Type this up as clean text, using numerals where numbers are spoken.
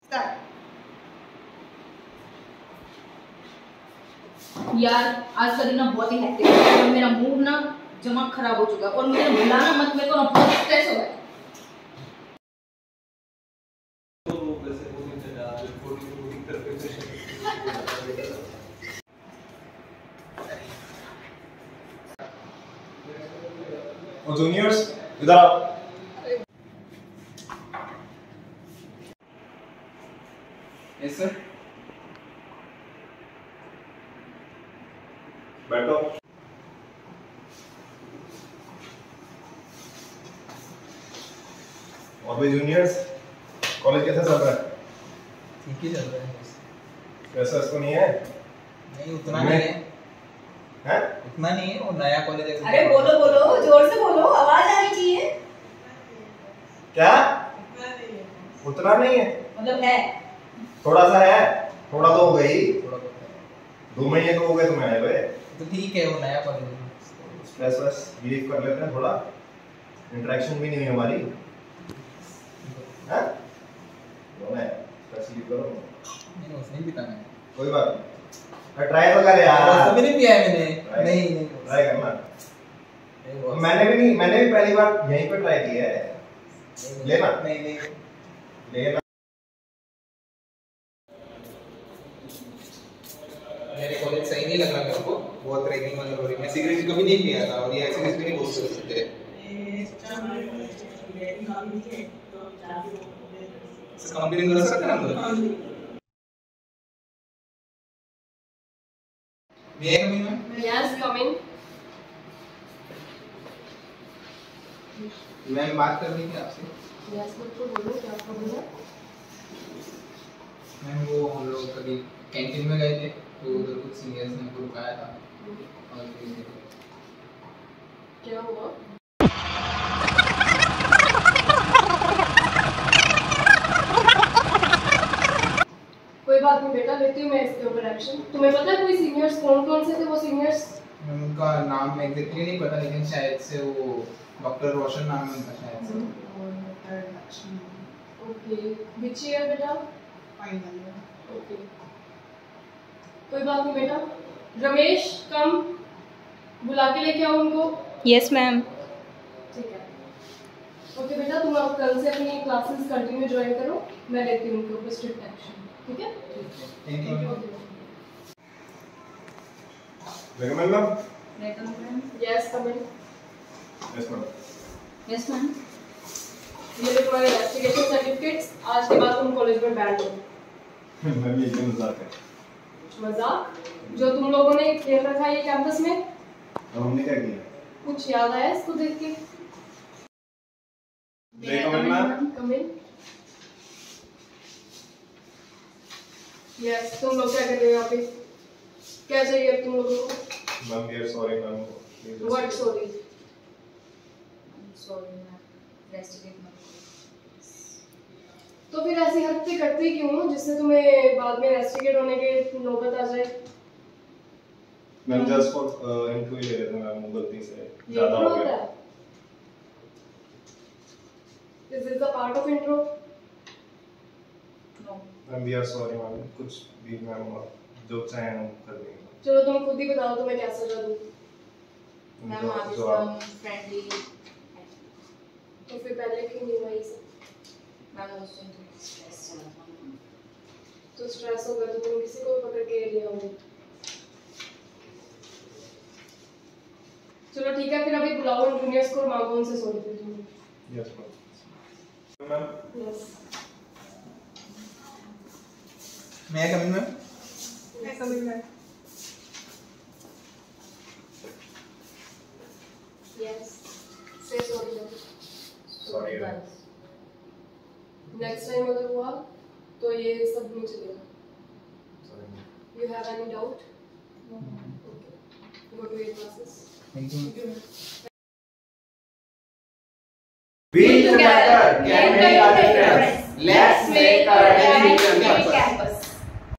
यार आज का दिन ना बहुत ही हेक्टिक है और मेरा मूड ना दिमाग खराब हो चुका है और मुझे बुलाना मत, मेरे को ना बहुत स्ट्रेस हो रहा है। और जूनियर्स इधर आओ। Yes sir. बैठो। और भी जूनियर्स, कॉलेज कैसा चल रहा है? ठीक ही चल रहा है। पैसा इसको नहीं है? नहीं उतना नहीं है। हैं? उतना नहीं है, वो नया कॉलेज है। अरे बोलो बोलो, जोर से बोलो, आवाज आनी चाहिए। क्या? उतना नहीं है? मतलब है थोड़ा सा है, थोड़ा तो हो गई। थोड़ा बहुत है। 2 महीने तो हो गए तुम्हें आए हुए। तो ठीक है, वो नया कॉलेज है। स्ट्रेस बस रिलीव कर लेते हैं थोड़ा, इंटरेक्शन भी नहीं हुई हमारी। हैं? दोनों है, स्ट्रेस रिलीव करो। नहीं उसने भी पिता है। कोई बात नहीं, ट्राई तो कर यार। कभी नहीं पिया है मैंने। नहीं ट्राई करना। मैंने भी पहली बार यहीं पे ट्राई किया है। लेना? नहीं लेना। मेरे कॉलेज सही नहीं लग रहा मेरे को, बहुत रैगिंग वाला हो रही है। मैं सिगरेट कभी नहीं पिया था और ये ऐसे भी नहीं बोल सकते। कंप्लेन कर सकते हैं हम। May I come in, ma'am? Yes, come in. Ma'am बात करनी थी आपसे। Yes, तो बोलो क्या प्रॉब्लम है? मैम वो हम लोग कभी कैंटीन में गए थे तो उधर कुछ सीनियर्स ने हमको रुकाया था और क्या हुआ? कोई बात नहीं बेटा, लेती हूँ मैं इसके ऊपर एक्शन। तुम्हें पता है कोई सीनियर्स कौन से थे वो सीनियर्स? उनका नाम एग्जैक्टली नहीं पता, लेकिन शायद से वो डॉक्टर रोशन नाम है उनका शायद से। ओके, विच ईयर बेटा? फाइनल। ओके, कोई बात नहीं बेटा। रमेश कम, बुला के लेके आओ उनको। Yes ma'am. ठीक है। ओके बेटा, तुम अब कल से अपनी क्लासेस कंटिन्यू ज्वाइन करो, मैं लेती हूँ उनके ऊपर स्ट्रिक्ट एक्शन। ठीक है? Thank you. Recommend ma'am? Yes come in. Yes ma'am. Yes ma'am. ये लो तुम्हारे इन्वेस्टिगेशन सर्टिफिकेट्स, आज के बाद तुम कॉलेज में बैठ हो। मैं भी एकदम मजाक है। मजाक? जो तुम लोगों ने खेल रखा है ये कैंपस में, अब हमने क्या किया? कुछ याद आया इसको देख के? Recommend ma'am? Come in. Yes, तुम लोग क्या कर रहे हो यहाँ पे? क्या चाहिए अब तुम लोगों को? Ma'am we are sorry ma'am. What sorry? Sorry ma'am, investigate मत तो फिर ऐसी हरकतें करते क्यों हो जिससे तुम्हें बाद में इन्वेस्टिगेट होने के नौबत आ जाए? मैम जस्ट फॉर इंट्रो ले रहे थे मैम, वो गलती से ज्यादा हो गया। Is this a part of intro? No. Ma'am we are sorry ma'am, कुछ भी मैम जो चाहे हम कर देंगे। चलो तुम खुद ही बताओ तुम्हें क्या सजा दूं? मैम आप इसका फ्रेंडली तो फिर पहले क्यों नहीं हुआ ये सब? मैम उस दिन तो स्ट्रेस चला था। तो स्ट्रेस होगा तो तुम किसी को भी पकड़ के लिया होगा। चलो ठीक है, फिर अभी बुलाओ जूनियर्स को और मांगो उनसे सॉरी फिर तुम। Yes ma'am. Ma'am yes. मैं कम इन मैम? मैं समझ में। यस, से सॉरी। सॉरी। नेक्स्ट टाइम अगर हुआ तो ये सब नहीं चलेगा। Sorry. You have any doubt? No. Okay. Go to your classes. Thank you. We together can make a difference. Let's make a difference.